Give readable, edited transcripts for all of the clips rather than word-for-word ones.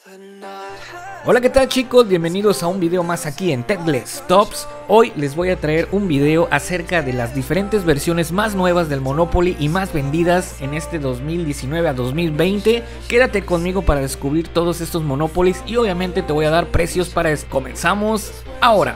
Hola, ¿qué tal chicos? Bienvenidos a un video más aquí en Techless Tops. Hoy les voy a traer un video acerca de las diferentes versiones más nuevas del Monopoly y más vendidas en este 2019 a 2020. Quédate conmigo para descubrir todos estos Monopolies y obviamente te voy a dar precios para eso. Comenzamos ahora.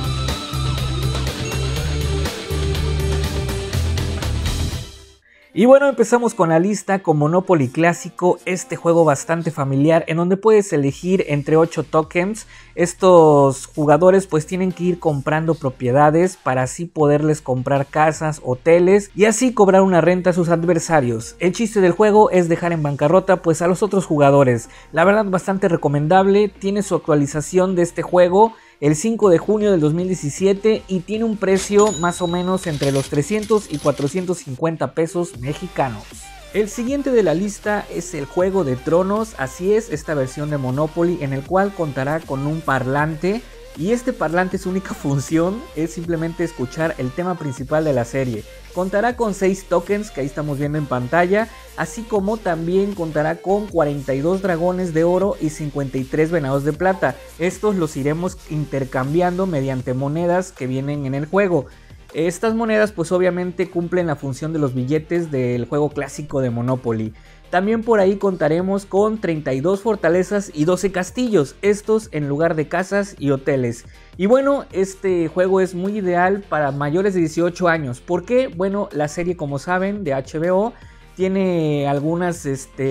Y bueno, empezamos con la lista con Monopoly Clásico, este juego bastante familiar en donde puedes elegir entre 8 tokens. Estos jugadores pues tienen que ir comprando propiedades para así poderles comprar casas, hoteles y así cobrar una renta a sus adversarios. El chiste del juego es dejar en bancarrota pues a los otros jugadores. La verdad bastante recomendable, tiene su actualización de este juego el 5 de junio del 2017 y tiene un precio más o menos entre los 300 y 450 pesos mexicanos. El siguiente de la lista es el Juego de Tronos, así es, esta versión de Monopoly en el cual contará con un parlante. Y este parlante, su única función es simplemente escuchar el tema principal de la serie. Contará con 6 tokens que ahí estamos viendo en pantalla, así como también contará con 42 dragones de oro y 53 venados de plata. Estos los iremos intercambiando mediante monedas que vienen en el juego. Estas monedas pues obviamente cumplen la función de los billetes del juego clásico de Monopoly. También por ahí contaremos con 32 fortalezas y 12 castillos, estos en lugar de casas y hoteles. Y bueno, este juego es muy ideal para mayores de 18 años. ¿Por qué? Bueno, la serie, como saben, de HBO tiene algunas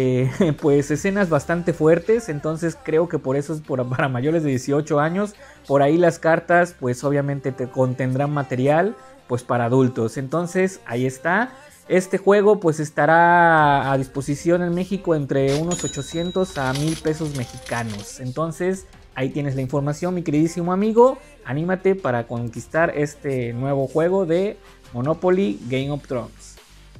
pues escenas bastante fuertes, entonces creo que por eso es para mayores de 18 años. Por ahí las cartas pues obviamente te contendrán material pues para adultos, entonces ahí está. Este juego pues estará a disposición en México entre unos 800 a 1000 pesos mexicanos. Entonces ahí tienes la información, mi queridísimo amigo. Anímate para conquistar este nuevo juego de Monopoly Game of Thrones.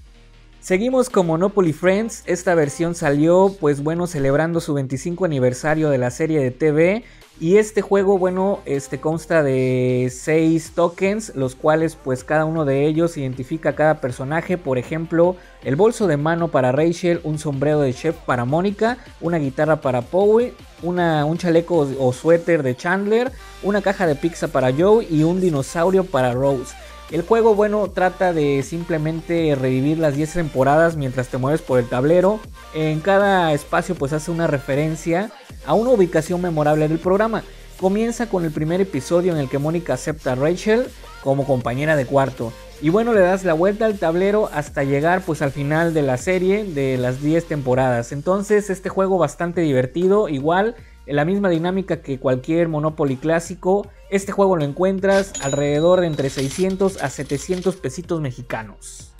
Seguimos con Monopoly Friends. Esta versión salió pues bueno celebrando su 25 aniversario de la serie de TV. Y este juego, bueno, consta de 6 tokens, los cuales pues cada uno de ellos identifica a cada personaje. Por ejemplo, el bolso de mano para Rachel, un sombrero de chef para Mónica, una guitarra para Powie, un chaleco o suéter de Chandler, una caja de pizza para Joe y un dinosaurio para Rose. El juego, bueno, trata de simplemente revivir las 10 temporadas mientras te mueves por el tablero. En cada espacio pues hace una referencia a una ubicación memorable del programa. Comienza con el primer episodio en el que Mónica acepta a Rachel como compañera de cuarto. Y bueno, le das la vuelta al tablero hasta llegar pues al final de la serie de las 10 temporadas. Entonces este juego bastante divertido, igual en la misma dinámica que cualquier Monopoly clásico. Este juego lo encuentras alrededor de entre 600 a 700 pesitos mexicanos.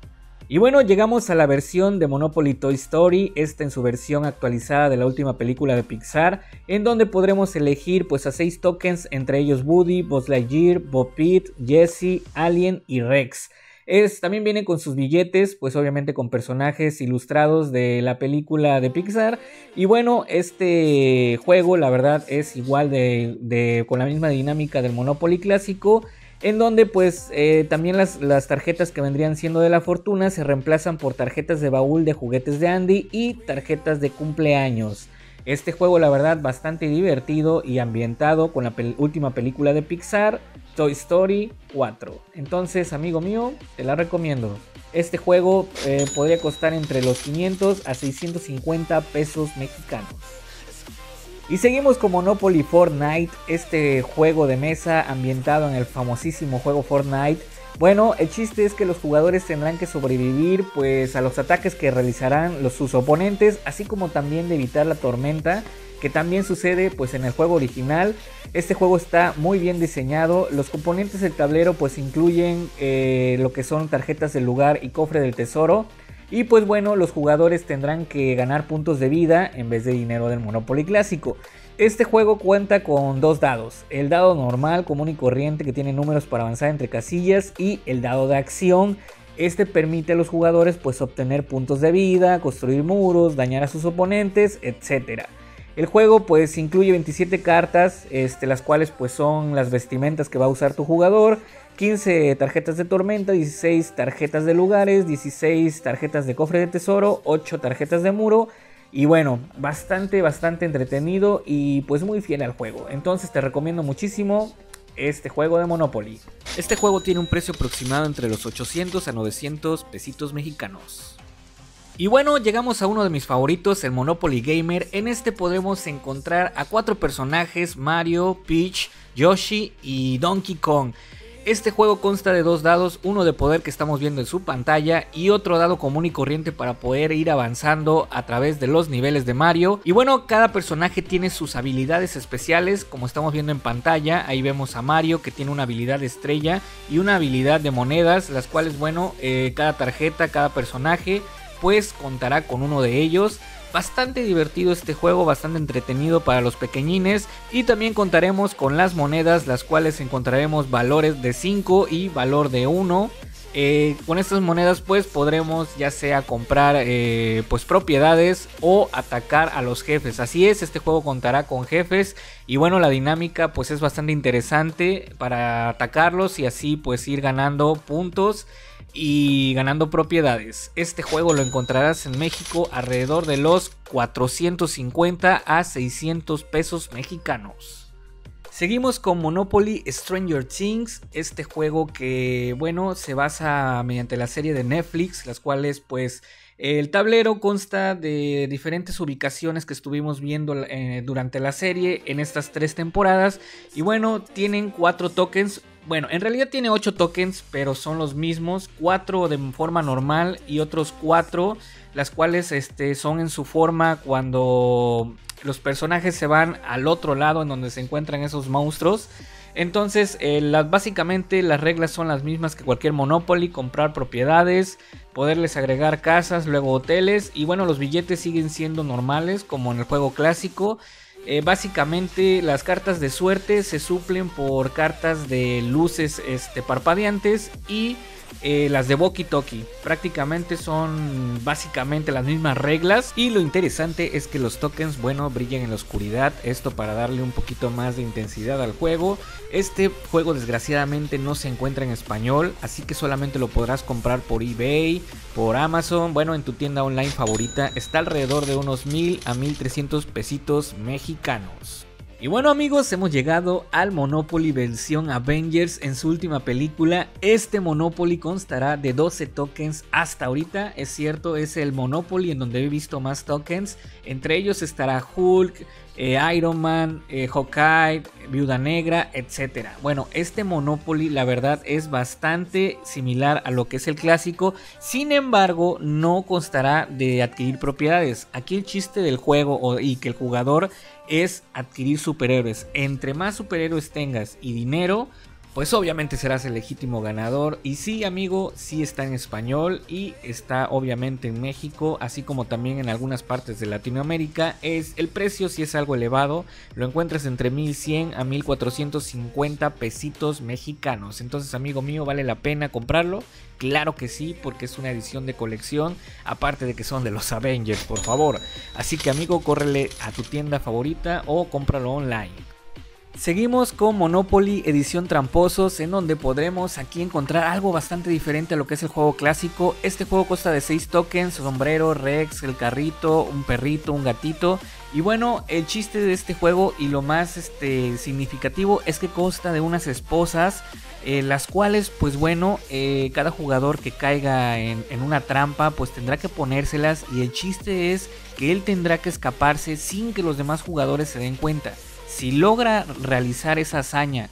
Y bueno, llegamos a la versión de Monopoly Toy Story, esta en su versión actualizada de la última película de Pixar, en donde podremos elegir pues a 6 tokens, entre ellos Woody, Buzz Lightyear, Bo Peep, Jessie, Alien y Rex. También viene con sus billetes, pues obviamente con personajes ilustrados de la película de Pixar. Y bueno, este juego la verdad es igual con la misma dinámica del Monopoly clásico, en donde pues también las tarjetas que vendrían siendo de la fortuna se reemplazan por tarjetas de baúl de juguetes de Andy y tarjetas de cumpleaños. Este juego la verdad bastante divertido y ambientado con la última película de Pixar, Toy Story 4. Entonces, amigo mío, te la recomiendo. Este juego podría costar entre los 500 a 650 pesos mexicanos. Y seguimos con Monopoly Fortnite, este juego de mesa ambientado en el famosísimo juego Fortnite. Bueno, el chiste es que los jugadores tendrán que sobrevivir pues a los ataques que realizarán sus oponentes, así como también de evitar la tormenta, que también sucede pues en el juego original. Este juego está muy bien diseñado. Los componentes del tablero pues incluyen lo que son tarjetas del lugar y cofre del tesoro. Y pues bueno, los jugadores tendrán que ganar puntos de vida en vez de dinero del Monopoly clásico. Este juego cuenta con 2 dados, el dado normal, común y corriente, que tiene números para avanzar entre casillas, y el dado de acción. Este permite a los jugadores pues obtener puntos de vida, construir muros, dañar a sus oponentes, etc. El juego pues incluye 27 cartas, las cuales pues son las vestimentas que va a usar tu jugador, 15 tarjetas de tormenta, 16 tarjetas de lugares, 16 tarjetas de cofre de tesoro, 8 tarjetas de muro Y bueno, bastante entretenido y pues muy fiel al juego. Entonces te recomiendo muchísimo este juego de Monopoly. Este juego tiene un precio aproximado entre los 800 a 900 pesitos mexicanos. Y bueno, llegamos a uno de mis favoritos, el Monopoly Gamer. En este podremos encontrar a 4 personajes: Mario, Peach, Yoshi y Donkey Kong. Este juego consta de 2 dados, uno de poder que estamos viendo en su pantalla y otro dado común y corriente para poder ir avanzando a través de los niveles de Mario. Y bueno, cada personaje tiene sus habilidades especiales, como estamos viendo en pantalla. Ahí vemos a Mario, que tiene una habilidad de estrella y una habilidad de monedas, las cuales, bueno, cada tarjeta, cada personaje pues contará con uno de ellos. Bastante divertido este juego, bastante entretenido para los pequeñines. Y también contaremos con las monedas, las cuales encontraremos valores de 5 y valor de 1. Con estas monedas pues podremos ya sea comprar pues propiedades o atacar a los jefes. Así es, este juego contará con jefes y bueno, la dinámica pues es bastante interesante para atacarlos y así pues ir ganando puntos y ganando propiedades. Este juego lo encontrarás en México alrededor de los 450 a 600 pesos mexicanos. Seguimos con Monopoly Stranger Things, este juego que bueno se basa mediante la serie de Netflix, las cuales pues el tablero consta de diferentes ubicaciones que estuvimos viendo durante la serie en estas 3 temporadas y bueno, tienen 4 tokens. Bueno, en realidad tiene 8 tokens, pero son los mismos, 4 de forma normal y otros 4, las cuales son en su forma cuando los personajes se van al otro lado en donde se encuentran esos monstruos. Entonces, básicamente las reglas son las mismas que cualquier Monopoly: comprar propiedades, poderles agregar casas, luego hoteles y bueno, los billetes siguen siendo normales como en el juego clásico. Básicamente las cartas de suerte se suplen por cartas de luces parpadeantes y las de Walkie Talkie. Prácticamente son básicamente las mismas reglas y lo interesante es que los tokens, bueno, brillan en la oscuridad, esto para darle un poquito más de intensidad al juego. Este juego desgraciadamente no se encuentra en español, así que solamente lo podrás comprar por eBay, por Amazon, bueno, en tu tienda online favorita. Está alrededor de unos 1000 a 1300 pesitos mexicanos. Y bueno amigos, hemos llegado al Monopoly versión Avengers en su última película. Este Monopoly constará de 12 tokens hasta ahorita. Es cierto, es el Monopoly en donde he visto más tokens. Entre ellos estará Hulk, Iron Man, Hawkeye, Viuda Negra, etc. Bueno, este Monopoly la verdad es bastante similar a lo que es el clásico. Sin embargo, no constará de adquirir propiedades. Aquí el chiste del juego y que el jugador es adquirir superhéroes. Entre más superhéroes tengas y dinero, pues obviamente serás el legítimo ganador. Y sí, amigo, sí está en español y está obviamente en México, así como también en algunas partes de Latinoamérica. El precio sí es algo elevado, lo encuentras entre 1100 a 1450 pesitos mexicanos. Entonces, amigo mío, ¿vale la pena comprarlo? Claro que sí, porque es una edición de colección, aparte de que son de los Avengers, por favor. Así que, amigo, córrele a tu tienda favorita o cómpralo online. Seguimos con Monopoly edición tramposos, en donde podremos aquí encontrar algo bastante diferente a lo que es el juego clásico. Este juego consta de 6 tokens: sombrero, Rex, el carrito, un perrito, un gatito. Y bueno, el chiste de este juego y lo más significativo es que consta de unas esposas, las cuales pues bueno, cada jugador que caiga en una trampa pues tendrá que ponérselas, y el chiste es que él tendrá que escaparse sin que los demás jugadores se den cuenta. Si logra realizar esa hazaña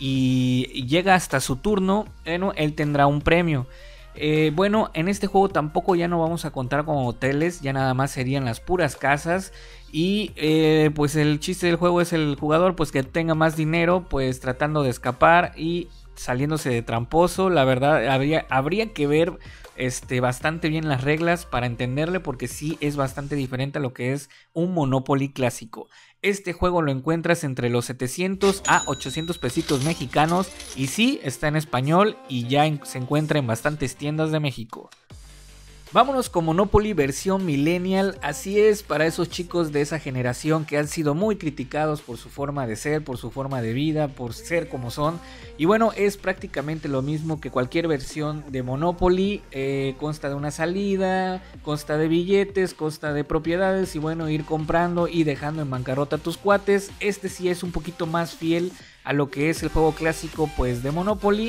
y llega hasta su turno, bueno, él tendrá un premio. Bueno, en este juego tampoco ya no vamos a contar con hoteles, ya nada más serían las puras casas. Y pues el chiste del juego es el jugador pues que tenga más dinero, pues tratando de escapar y saliéndose de tramposo. La verdad habría que ver bastante bien las reglas para entenderle, porque sí es bastante diferente a lo que es un Monopoly clásico. Este juego lo encuentras entre los 700 a 800 pesitos mexicanos y sí está en español y ya se encuentra en bastantes tiendas de México. Vámonos con Monopoly versión Millennial. Así es, para esos chicos de esa generación que han sido muy criticados por su forma de ser, por su forma de vida, por ser como son. Y bueno, es prácticamente lo mismo que cualquier versión de Monopoly. Consta de una salida, consta de billetes, consta de propiedades y bueno, ir comprando y dejando en bancarrota a tus cuates. Este sí es un poquito más fiel a lo que es el juego clásico pues de Monopoly.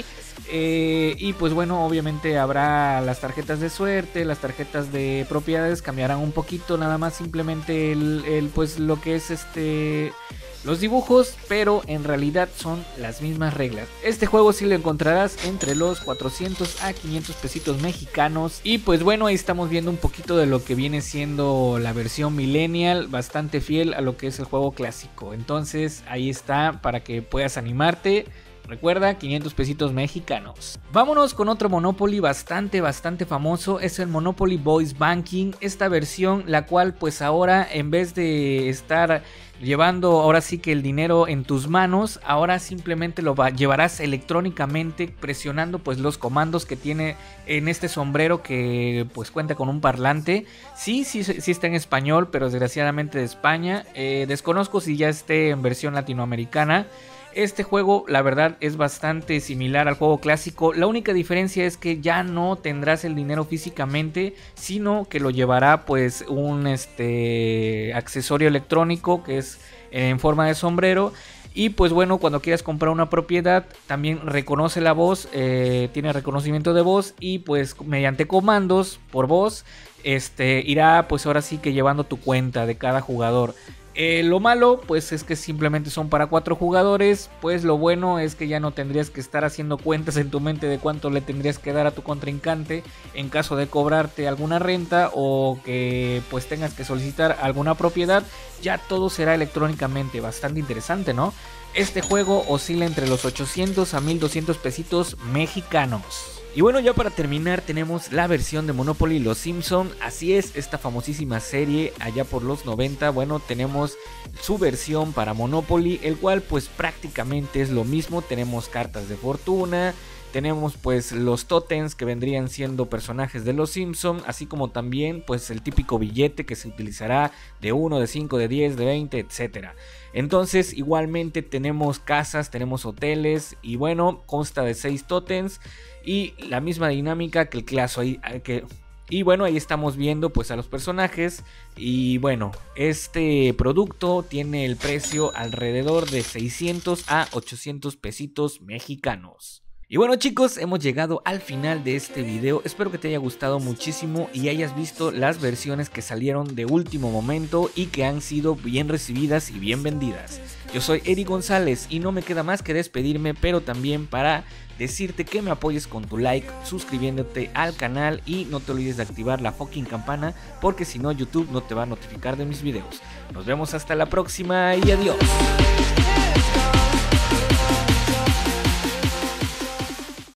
Y pues bueno, obviamente habrá las tarjetas de suerte, las tarjetas de propiedades cambiarán un poquito, nada más simplemente pues lo que es los dibujos, pero en realidad son las mismas reglas. Este juego sí lo encontrarás entre los 400 a 500 pesitos mexicanos. Y pues bueno, ahí estamos viendo un poquito de lo que viene siendo la versión Millennial, bastante fiel a lo que es el juego clásico. Entonces ahí está para que puedas animarte. Recuerda, 500 pesitos mexicanos. Vámonos con otro Monopoly bastante famoso. Es el Monopoly Voice Banking. Esta versión, la cual pues ahora en vez de estar llevando ahora sí que el dinero en tus manos, ahora simplemente lo llevarás electrónicamente presionando pues los comandos que tiene en este sombrero que pues cuenta con un parlante. Sí está en español, pero desgraciadamente de España. Desconozco si ya esté en versión latinoamericana. Este juego la verdad es bastante similar al juego clásico. La única diferencia es que ya no tendrás el dinero físicamente, sino que lo llevará pues un accesorio electrónico que es en forma de sombrero. Y pues bueno, cuando quieras comprar una propiedad también reconoce la voz, tiene reconocimiento de voz y pues mediante comandos por voz irá pues ahora sí que llevando tu cuenta de cada jugador. Lo malo pues es que simplemente son para 4 jugadores, pues lo bueno es que ya no tendrías que estar haciendo cuentas en tu mente de cuánto le tendrías que dar a tu contrincante en caso de cobrarte alguna renta o que pues tengas que solicitar alguna propiedad. Ya todo será electrónicamente, bastante interesante, ¿no? Este juego oscila entre los 800 a 1200 pesitos mexicanos. Y bueno, ya para terminar tenemos la versión de Monopoly Los Simpson. Así es, esta famosísima serie allá por los 90. Bueno, tenemos su versión para Monopoly, el cual pues prácticamente es lo mismo. Tenemos cartas de fortuna, tenemos pues los tótems que vendrían siendo personajes de Los Simpson, así como también pues el típico billete que se utilizará de 1, de 5, de 10, de 20, etcétera. Entonces igualmente tenemos casas, tenemos hoteles y bueno, consta de 6 tótems. Y la misma dinámica que el clásico. Y bueno, ahí estamos viendo pues a los personajes. Y bueno, este producto tiene el precio alrededor de 600 a 800 pesitos mexicanos. Y bueno chicos, hemos llegado al final de este video. Espero que te haya gustado muchísimo y hayas visto las versiones que salieron de último momento y que han sido bien recibidas y bien vendidas. Yo soy Eric González y no me queda más que despedirme, pero también para decirte que me apoyes con tu like, suscribiéndote al canal y no te olvides de activar la fucking campana, porque si no YouTube no te va a notificar de mis videos. Nos vemos hasta la próxima y adiós.